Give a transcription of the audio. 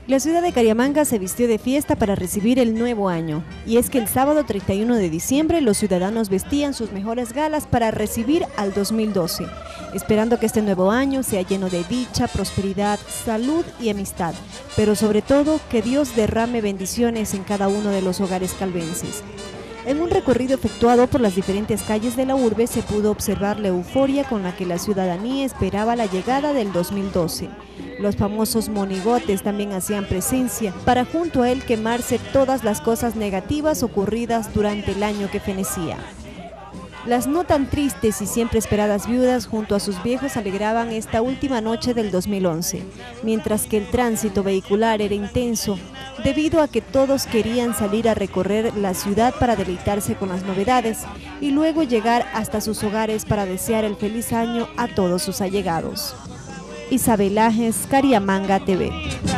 La ciudad de Cariamanga se vistió de fiesta para recibir el nuevo año. Y es que el sábado 31 de diciembre los ciudadanos vestían sus mejores galas para recibir al 2012, esperando que este nuevo año sea lleno de dicha, prosperidad, salud y amistad, pero sobre todo que Dios derrame bendiciones en cada uno de los hogares calvenses. En un recorrido efectuado por las diferentes calles de la urbe se pudo observar la euforia con la que la ciudadanía esperaba la llegada del 2012. Los famosos monigotes también hacían presencia para junto a él quemarse todas las cosas negativas ocurridas durante el año que fenecía. Las no tan tristes y siempre esperadas viudas junto a sus viejos alegraban esta última noche del 2011, mientras que el tránsito vehicular era intenso debido a que todos querían salir a recorrer la ciudad para deleitarse con las novedades y luego llegar hasta sus hogares para desear el feliz año a todos sus allegados. Isabel Lajes, Cariamanga TV.